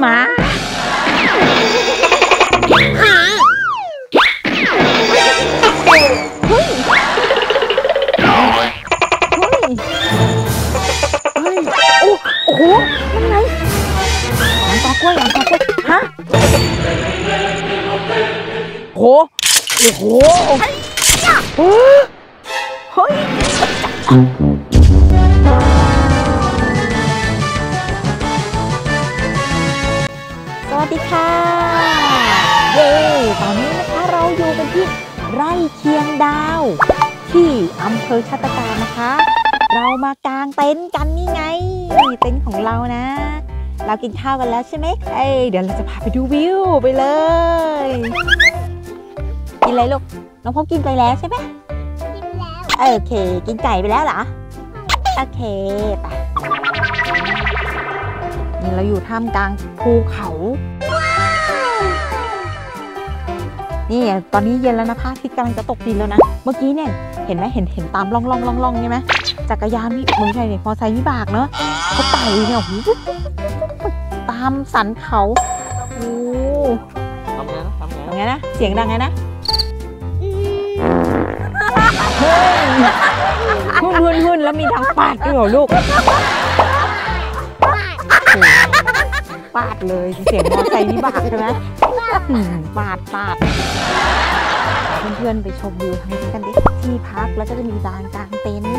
มาเฮ้ยโอ้โหยังไงหลังตอกล้วยฮะโอ้โหเฮ้ยสวัสดีค่ะเย้ตอนนี้นะคะเราอยู่กันที่ไร่เชียงดาวที่อำเภอชาตการนะคะเรามากางเต็นท์กันนี่ไงเต็นท์ของเรานะเรากินข้าวกันแล้วใช่ไหมเดี๋ยวเราจะพาไปดูวิวไปเลยกินอะไรลูกน้องพบกินไปแล้วใช่ไหมกินแล้วโอเคกินไก่ไปแล้วเหรอโอเคไปนี่เราอยู่ท่ามกลางภูเขานี่ตอนนี้เย็นแล้วนะพระอาทิตย์กำลังจะตกดินแล้วนะเมื่อกี้เนี่ยเห็นไหมเห็นตามล่องใช่ไหมจักรยานนี่มึงใช่เนี่ยมอไซค์วิบากเนอะเขาไต่เนี่ยตามสันเขาโอ้ทำไงนะเสียงดังไงนะหุ่นแล้วมีทางปาดด้วยเหรอลูกปาดเลยเสียงมอไซค์วิบากใช่ไหมปาดเพื่อนๆไปชมวิวทางนี้กันดิที่พักแล้วก็จะมีลานกลางเต็นท์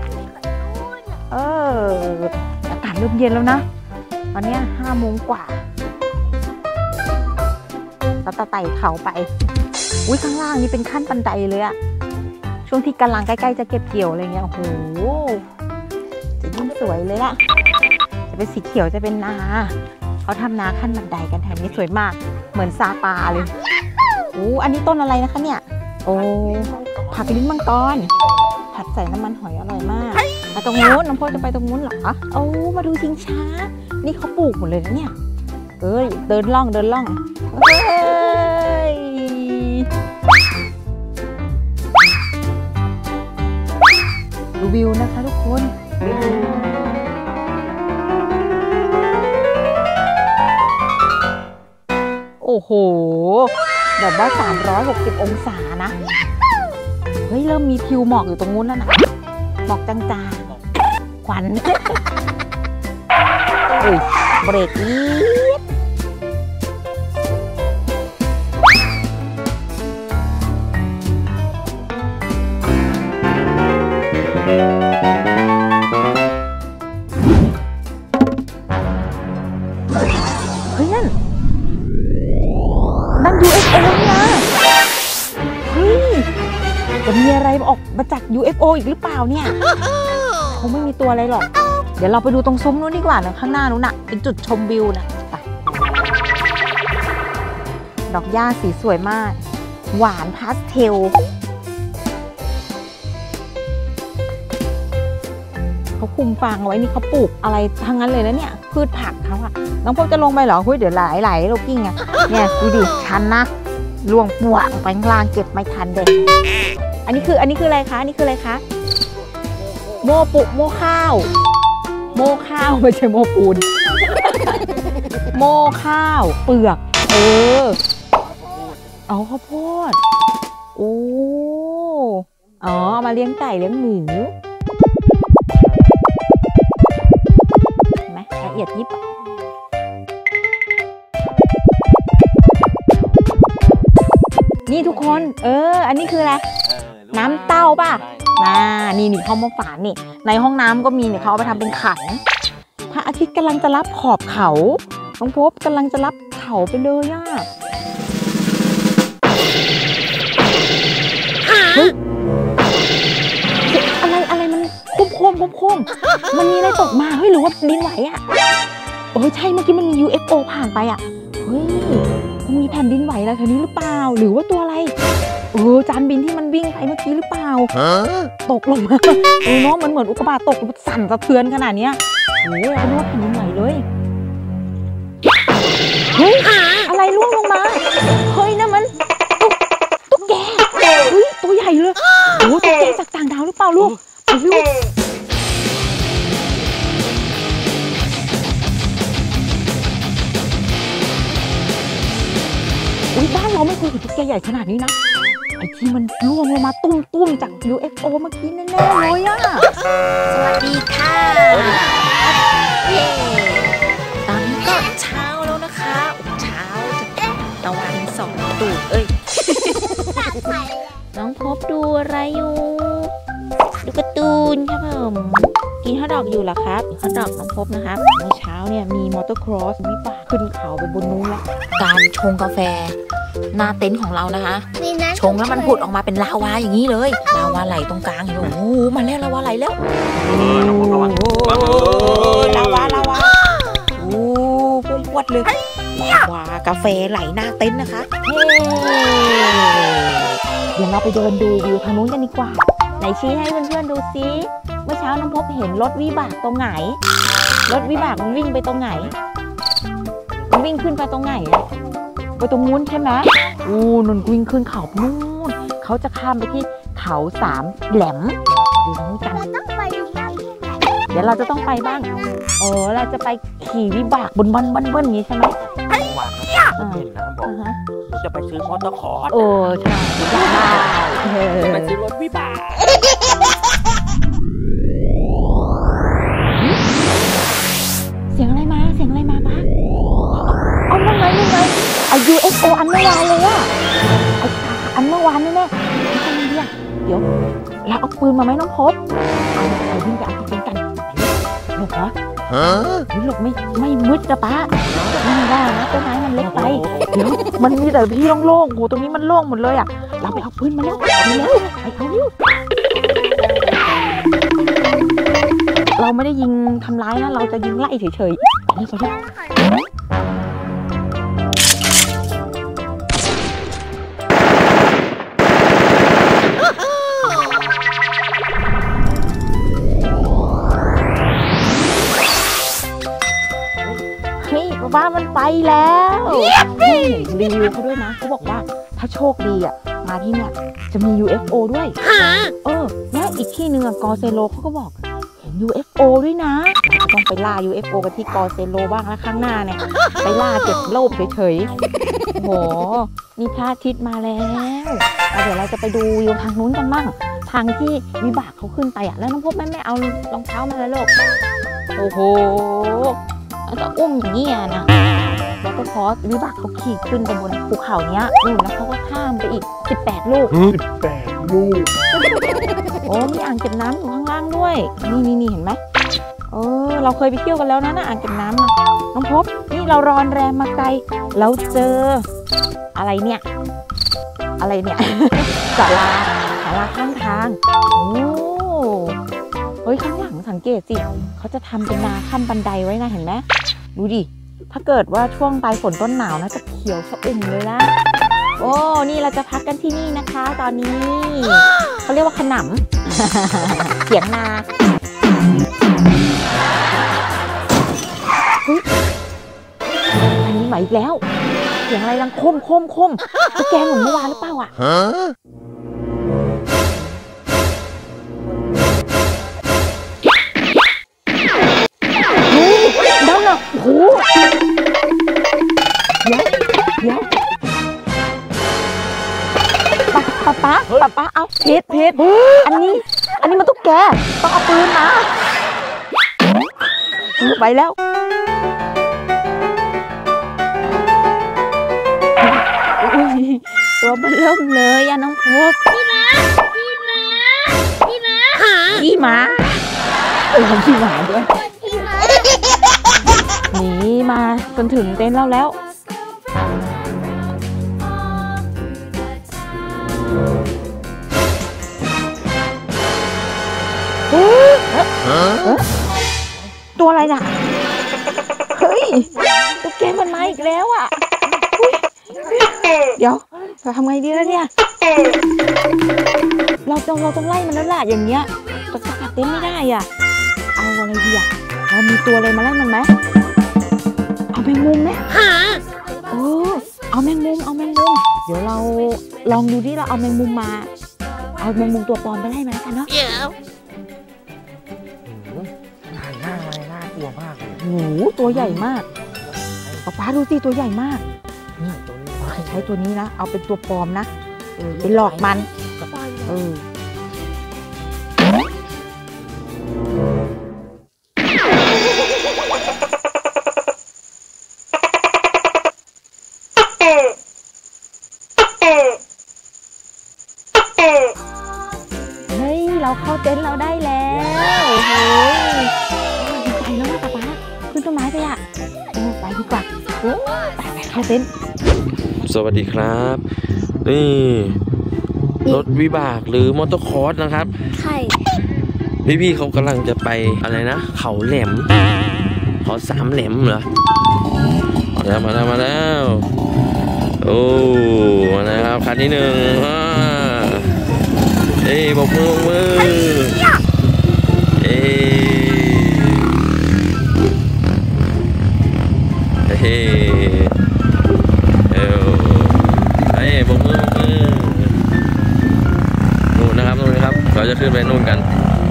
อากาศเริ่มเย็นแล้วนะตอนนี้5 โมงกว่าเราไต่เขาไปอุ้ยข้างล่างนี่เป็นขั้นบันไดเลยอะช่วงที่กำลังใกล้ๆจะเก็บเกี่ยวอะไรเงี้ยโอ้โหจะยิ่งสวยเลยล่ะจะเป็นสีเขียวจะเป็นนาเขาทำนาขั้นบันไดกันแถมนี้สวยมากเหมือนซาปาเลยอันนี้ต้นอะไรนะคะเนี่ยผักลิ้นมังกรผัดใส่น้ำมันหอยอร่อยมากไปตรงนู้นน้องพ่อจะไปตรงนู้นเหรอมาดูชิงช้านี่เขาปลูกหมดเลยนะเนี่ยเดินล่องดูวิวนะคะทุกคนโอ้โหแบบว่า360 องศานะเฮ้ยเริ่มมีทิวหมอกอยู่ตรงนู้นแล้วนะหมอกจางๆควันเบรกนิดเฮ้ยนั่น UFO นะเฮ้ยจะมีอะไรออกมาจาก UFO อีกหรือเปล่าเนี่ยคงไม่มีตัวอะไรหรอกเดี๋ยวเราไปดูตรงซุ้มนู้นดีกว่านะข้างหน้านู้นน่ะเป็นจุดชมวิวนะไปดอกหญ้าสีสวยมากหวานพาสเทลเขาคุมฟางเอาไว้นี่เขาปลูกอะไรทั้งนั้นเลยนะเนี่ยพืชผักเขาอะน้องพวกจะลงไปเหรอเดี๋ยวไหลโลกิ้งไงเนี่ยดูดิชันนะล่วงปวงไปข้างล่างเก็บไม่ทันเด็กอันนี้คืออะไรคะนี่คืออะไรคะโม่ข้าวไม่ใช่โม่ปูนโม่ข้าวเปลือกเอาข้าวโพดเอามาเลี้ยงไก่เลี้ยงหมูเห็นไหมละเอียดยิบนี่ทุกคนอันนี้คืออะไรน้ำเต้าป่ะนี่เขามาฝานนี่ในห้องน้ำก็มีเนี่ยเขาเอาไปทำเป็นขันพระอาทิตย์กำลังจะรับขอบเขาน้องพบกำลังจะรับเขาไปเลยเฮ้ยอะไรมันโค้งมันมีอะไรตกมาเฮ้ยหรือว่าดินไหวใช่เมื่อกี้มันมี UFO ผ่านไปเฮ้ยมันมีแผ่นดินไหวอะไรแถวนี้หรือเปล่าหรือว่าตัวอะไรจานบินที่มันวิ่งไปเมื่อกี้หรือเปล่าตกลงมาน้องมันเหมือนอุกกาบาตตกสั่นสะเทือนขนาดนี้เราคิดว่าแผ่นดินไหวเลยเฮ้ยอะไรร่วงลงมาเฮ้ยนั่นมันตุ๊กแกเฮ้ยตัวใหญ่เลยตุ๊กแกจากต่างดาวหรือเปล่าลูกเราไม่เคยเห็นตุ๊กแกใหญ่ขนาดนี้นะไอ้ที่มันร่วงลงมาตุ้มๆจาก UFO เมื่อกี้แน่ๆเลยอะสวัสดีค่ะเย้ตอนนี้ก็เช้าแล้วนะคะเช้าจะตะวันส่องตูดน้องพบดูอะไรอยู่ดูการ์ตูนครับผมกินฮอทดอกอยู่เหรอครับฮอทดอกน้องพบนะครับเมื่อเช้าเนี่ยมีมอเตอร์ครอสวิบากขึ้นเขาไปบนนู้นแล้วการชงกาแฟหน้าเต็นท์ของเรานะคะชงแล้วมันผุดออกมาเป็นลาวาอย่างนี้เลยลาวาไหลตรงกลางเห็นไหมโอ้โหมาแล้วลาวาไหลแล้วลาวาโอ้พุ่งพวดเลยลาวากาแฟไหลหน้าเต็นท์นะคะเดี๋ยวเราไปเดินดูวิวทางนู้นกันดีกว่าไหนชี้ให้เพื่อนๆดูซิเมื่อเช้าน้องพบเห็นรถวิบากตรงไหนรถวิบากมันวิ่งไปตรงไหนมันวิ่งขึ้นไปตรงไหนอะไปตรงนู้นใช่ไหมนุ่นวิ่งขึ้นเขานู่นเขาจะข้ามไปที่เขาสามแหลมดูนู้นกันเดี๋ยวเราจะต้องไปบ้างเราจะไปขี่วิบากบนบ้านอย่างนี้ใช่ไหมเห็นนะบอกจะไปซื้อมอเตอร์คอร์สใช่ไปซื้อรถวิบากเสียงอะไรมาบ้างเอานั่นไงUFO อันเมื่อวานเลยอะอันเมื่อวานแน่ๆทำไงดีอะเดี๋ยวเราเอาปืนมาไหมน้องพบเอาวิ่งไปเอาปืนกันหลบเหรอหลบไม่มืดนะป้าไม่ได้นะต้นไม้มันเล็กไปเดี๋ยวมันมีแต่ที่โล่งๆโหตรงนี้มันโล่งหมดเลยอะเราไปเอาปืนมาแล้วไปเอาเร็วเราไม่ได้ยิงทำร้ายนะเราจะยิงไล่เฉยๆนี่ไปเลยว่ามันไปแล้วรีวิวเขาด้วยนะเขาบอกว่าถ้าโชคดีอ่ะมาที่เนี่ยจะมี UFO ด้วยแล้วอีกที่หนึ่งกอเซโลเขาก็บอกเห็น UFO ด้วยนะต้องไปล่า UFO กันที่กอเซโลบ้างแล้วข้างหน้าเนี่ยไปล่าเก็บโลภเฉยๆโหนี่พระอาทิตย์มาแล้วเดี๋ยวเราจะไปดูวิวทางนู้นกันบ้างทางที่วิบากเขาขึ้นไปอ่ะแล้วน้องพบแม่เอารองเท้ามาแล้วลูกโอ้โหจะอุ้มอย่างนี้นะแล้วก็พอวิบากเขาขี่ขึ้นไปบนภูเขาเนี้ยแล้วเขาก็ข้ามไปอีก18 ลูกโอ้มีอ่างเก็บน้ำอยู่ข้างล่างด้วยนี่เห็นไหมเราเคยไปเที่ยวกันแล้วนะอ่างเก็บน้ำนะน้องพบนี่เรารอนแรมมาไกลแล้วเจออะไรเนี่ยศาลาข้างทางข้างหลังสังเกตสิเขาจะทำเป็นนาขั้นบันไดไว้นะเห็นไหมดูดิถ้าเกิดว่าช่วงปลายฝนต้นหนาวนะจะเขียวชอุ่มเลยนะนี่เราจะพักกันที่นี่นะคะตอนนี้เขาเรียกว่าขนำเถียงนาอันนี้ใหม่อีกแล้วเสียงอะไรดังคมตุ๊กแกเหมือนเมื่อวานหรือเปล่าอ่ะโอ้โหเดี๋ยวป๊าเอาเพชรอันนี้มันตุ๊กแกต้องเอาปืนมาไปแล้วตัวมันเริ่มเลยอะน้องพบพี่หมาพี่หมาด้วยหนีมาจนถึงเต็นท์เราแล้วตัวอะไรน่ะตุ๊กแกมันมาอีกแล้วอ่ะเดี๋ยวเราทำไงดีแล้วเนี่ยเราต้องไล่มันแล้วแหละอย่างเงี้ยจะกัดเต็นท์ไม่ได้อ่ะเอาอะไรดีอ่ะเรามีตัวอะไรมาไล่มันไหมเอาแมงมุมไหมเอาแมงมุมเดี๋ยวเราลองดูที่เราเอาแมงมุมมาเอาแมงมุมตัวปลอมไปไล่มันแล้วกันเนาะน่ากลัวมากเลยโอ้โหตัวใหญ่มากป๊าดูสิตัวใหญ่มากใช้ตัวนี้นะเอาเป็นตัวปลอมนะเป็นหลอกมันเฮ้ยเราเข้าเต็นท์เราได้แล้วโอ้โหไปแล้วนะป๊าขึ้นต้นไม้ไปอ่ะไปดีกว่าไปเข้าเต็นท์สวัสดีครับนี่รถวิบากหรือมอเตอร์คอร์สนะครับใช่พี่เขากำลังจะไปอะไรนะเขาแหลมเขา3 แหลมเหรอมาแล้วโอ้มาแล้วครับคันที่1บอกมือบอกมือนู่นนะครับเราจะขึ้นไปนู่นกัน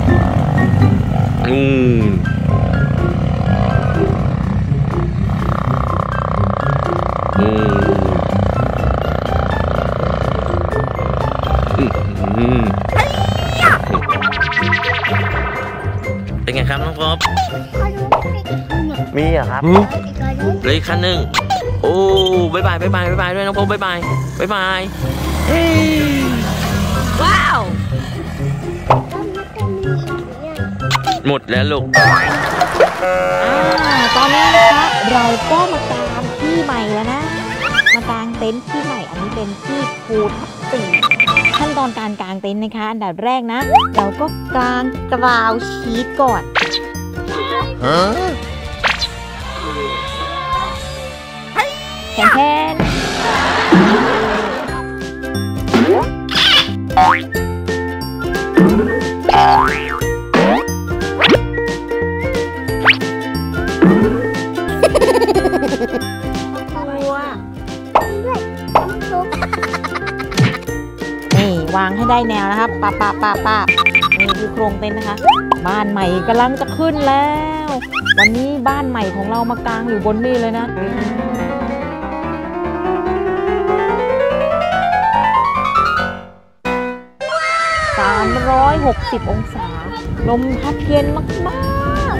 เป็นไงครับน้องป๊อปมีเหรอครับเลยอีกคันหนึ่งโอ้บ๊ายบายด้วยน้องป๊อปบ๊ายบายว้าวหมดแล้วลูกตอนนี้นะคะเราก็มากางที่ใหม่แล้วนะมากางเต็นท์ที่ใหม่อันนี้เป็นที่ภูทับ4ขั้นตอนการกางเต็นท์นะคะอันดับแรกนะเราก็กางกราวชีทก่อนแทนนี่วางให้ได้แนวนะครับป้านี่คือโครงเต็นท์นะคะบ้านใหม่กำลังจะขึ้นแล้ววันนี้บ้านใหม่ของเรามากางอยู่บนนี่เลยนะ360 องศาลมพัดเย็นมาก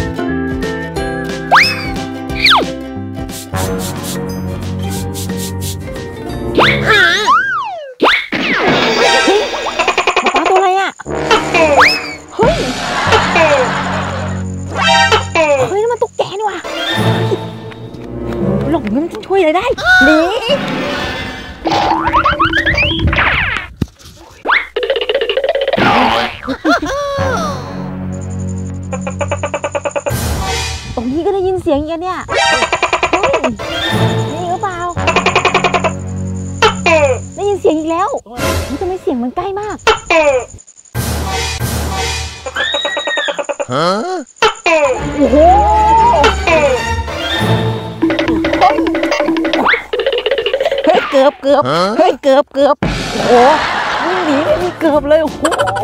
ป๊าตัวอะไรอ่ะเฮ้ยนี่มันตุ๊กแกนี่ว่ะหลงมันช่วยอะไรได้นี่ตรงนี้ก็ได้ยินเสียงอีกเนี่ยนี่หรือเปล่าได้ยินเสียงอีกแล้วนี่ทำไมเสียงมันใกล้มากโอ้โหเฮ้ยเกือบเฮ้ยเกือบโอ้โหวิ่งหนีไม่มีเกือบเลยโอ้โห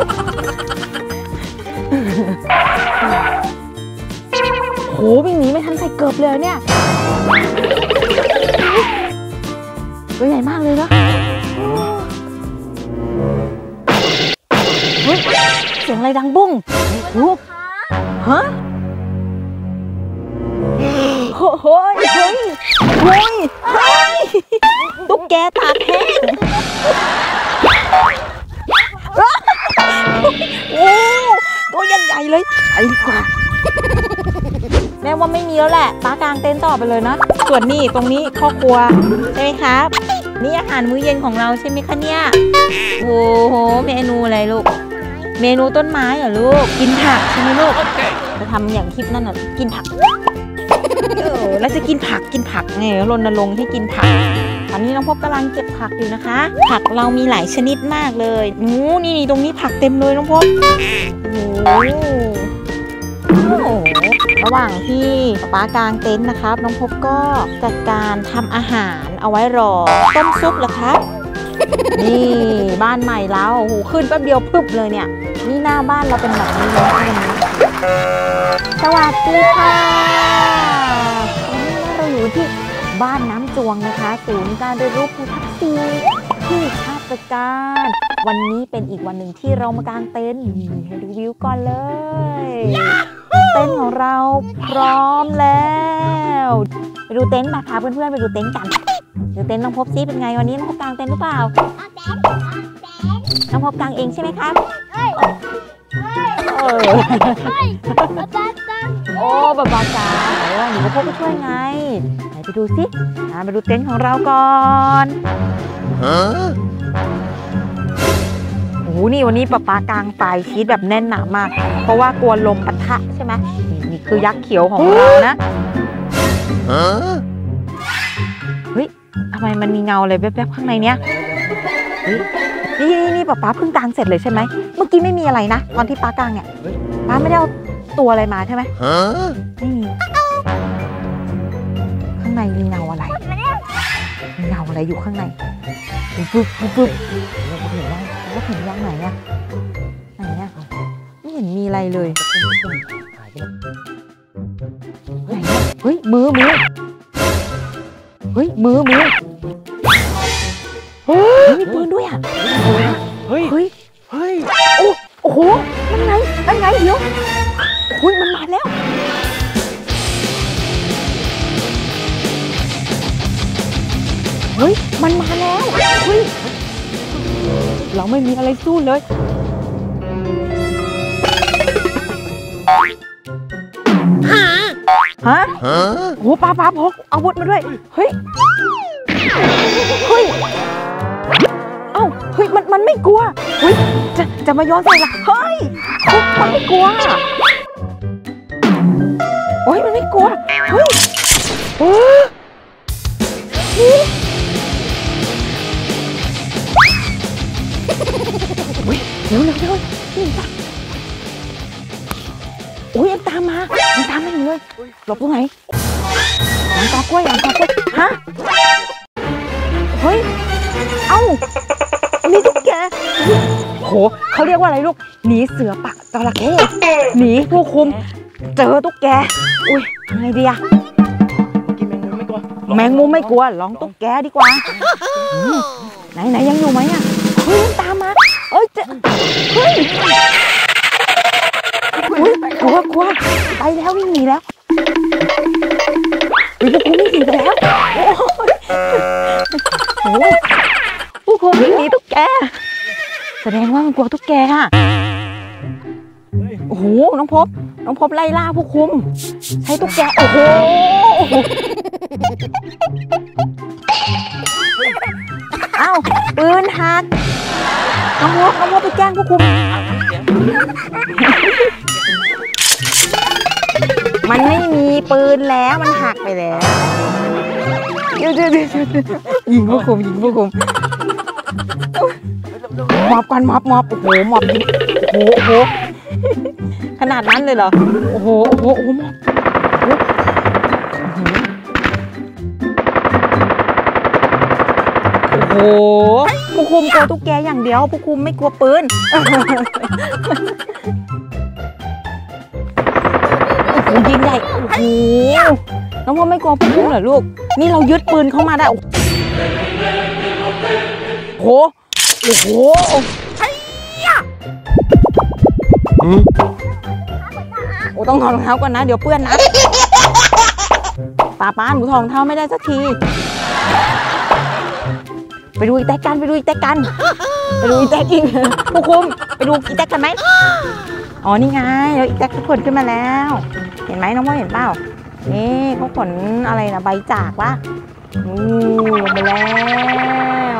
โหวิ่งหนีไม่ทันใส่เกือบเลยเนี่ยตัวใหญ่มากเลยนะเฮ้ยเสียงอะไรดังบุ้งฮะเฮ้ยตุ๊กแกตากแห้งโอ้ตัวใหญ่เลยไอ้กว่าแม่ว่าไม่มีแล้วแหละป้ากางเต็นท์ต่อไปเลยนะส่วนนี่ตรงนี้ครอบครัวใช่ไหมครับนี่อาหารมื้อเย็นของเราใช่ไหมคะเนี่ยโอ้โหเมนูอะไรลูกเมนูต้นไม้เหรอลูกกินผักใช่ไหมลูกจะทำอย่างคลิปนั่นน่ะกินผักแล้วจะกินผักไงรณรงค์ให้กินผักตอนนี้น้องพบกำลังเก็บผักอยู่นะคะผักเรามีหลายชนิดมากเลยนี่ตรงนี้ผักเต็มเลยน้องพบโอ้ระหว่างที่ป้ากางเต็นท์นะครับน้องพบก็จัดการทำอาหารเอาไว้รอต้มซุปเหรอครับนี่บ้านใหม่แล้วโอ้โหขึ้นแป๊บเดียวพึบเลยเนี่ยนี่หน้าบ้านเราเป็นแบบนี้เลยสวัสดีค่ะวันนี้เราอยู่ที่บ้านน้ำจวงนะคะศูนย์การเรียนรู้ภูทับ4ที่ท่าตะการวันนี้เป็นอีกวันหนึ่งที่เรามากางเต็นท์ให้ดูวิวก่อนเลยเต็นท์ของเราพร้อมแล้วไปดูเต็นท์มาพาเพื่อนๆไปดูเต็นท์กันดูเต็นท์น้องพบซิเป็นไงวันนี้น้องพบกางเต็นท์หรือเปล่าน้องพบกางเองใช่ไหมครับโอ้บาบาจ๋าหนูก็พบไปช่วยไงไหนไปดูสิไปดูเต็นท์ของเราก่อนโอ้โหนี่วันนี้ป๊ากางไฟชีสแบบแน่นหนามากเพราะว่ากลัวลมปะทะใช่ไหมนี่คือยักษ์เขียวของเรานะเฮ้ยทำไมมันมีเงาอะไรแวบๆข้างในเนี้ยนี่ป๊าเพิ่งกางเสร็จเลยใช่ไหมเมื่อกี้ไม่มีอะไรนะตอนที่ป๊ากางเนี่ยป๊าไม่ได้เอาตัวอะไรมาใช่ไหมไม่มีข้างในมีเงาอะไรมีเงาอะไรอยู่ข้างในปุ๊บเราเห็นยังไหนอะไม่เห็นมีอะไรเลยไหนเฮ้ยมือเฮ้ยมือเฮ้ยมีปืนด้วยอะเฮ้ยโอ้โหนั่นไงเดี๋ยวโอ้ยมันมาแล้วเฮ้ยมันมาแล้วเฮ้ยเราไม่มีอะไรสู้เลยฮะโอ้ป้าพกอาวุธมาด้วยเฮ้ยเอ้าเฮ้ยมันไม่กลัวเฮ้ยจะมาย้อนใส่ละเฮ้ยมันไม่กลัวโอ้ยมันไม่กลัวเฮ้ยเร็วนี่จ้ะโอ้ยตามมาอยู่เลยหลบตรงไหนหลังกอกล้วยฮะเฮ้ยเอ้านี่ตุ๊กแกโหเขาเรียกว่าอะไรลูกหนีเสือปะจระเข้หนีผู้คุมเจอตุ๊กแกอุ้ยไงดีอะแมงมุมไม่กลัวลองตุ๊กแกดีกว่าไหนยังอยู่ไหมอะเฮ้ยตามมาเอ้ยเฮ้ยกลัวไปแล้ววิ่งหนีแล้วผู้คุมวิ่งหนีไปแล้วโอ้ยผู้คุมวิ่งหนีตุ๊กแกแสดงว่ามันกลัวตุ๊กแกอะโอ้โหน้องพบไล่ล่าผู้คุมใช้ตุ๊กแกโอ้โหเอ้าปืนหักน้องพบไปแจ้งผู้คุมมันไม่มีปืนแล้วมันหักไปแล้วเดี๋ยวยิงผู้คุมมอบกันมอบโอ้โหมอบยิงโอ้โหขนาดนั้นเลยเหรอโอ้โหมอบโอ้โหผู้คุมกลัวตุ๊กแกอย่างเดียวผู้คุมไม่กลัวปืนโอ้โหยิงใหญ่โอ้โหน้องพ่อไม่กลัวผู้คุมเหรอลูกนี่เรายึดปืนเข้ามาได้โอ้โหโอ้ต้องถอดรองเท้าก่อนนะเดี๋ยวเปื้อนนะป้าหนูถอดรองเท้าไม่ได้สักทีไปดูอีแตกกันไปดูอีแตกอีกผู้คุมไปดูอีแตกกันไหมอ๋อนี่ไงเดี๋ยวอีแตกขนขึ้นมาแล้วเห็นไหมน้องพ่อเห็นเปล่านี่เขาขนอะไรนะใบจากวะลงไปแล้ว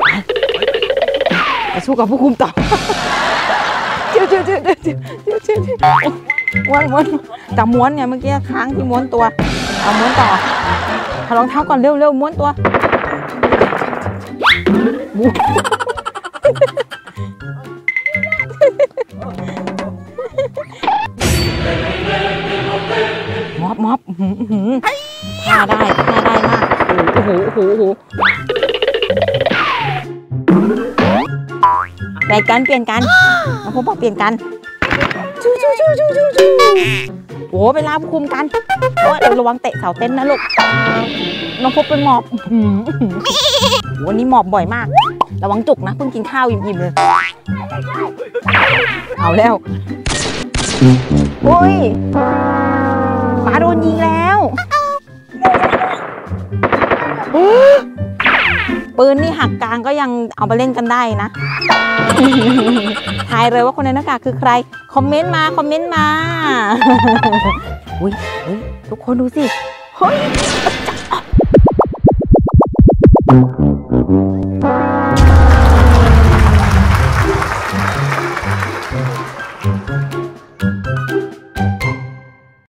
ไปสู้กับผู้คุมต่อเดี๋ยวม้วนจับม้วนเนี่ยเมื่อกี้ค้างที่ม้วนตัวเอาม้วนต่อถอดรองเท้าก่อนเร็วม้วนตัวม็อบท่าได้มากโอ้โหเปลี่ยนกันน้องพบบอกเปลี่ยนกันโอ้ไปลาผู้คุมกันโอ้ระวังเตะเสาเต็นท์นะลูกน้องพบเป็นหมอบวันนี้หมอบบ่อยมากระวังจุกนะเพิ่งกินข้าวอิ่มๆเลยเอาแล้วโอ้ยฟ้าโดนยิงแล้วปืนนี่หักกลางก็ยังเอามาเล่นกันได้นะทายเลยว่าคนในหน้ากากคือใครคอมเมนต์มาอุ้ยทุกคนดูสิเฮ้ย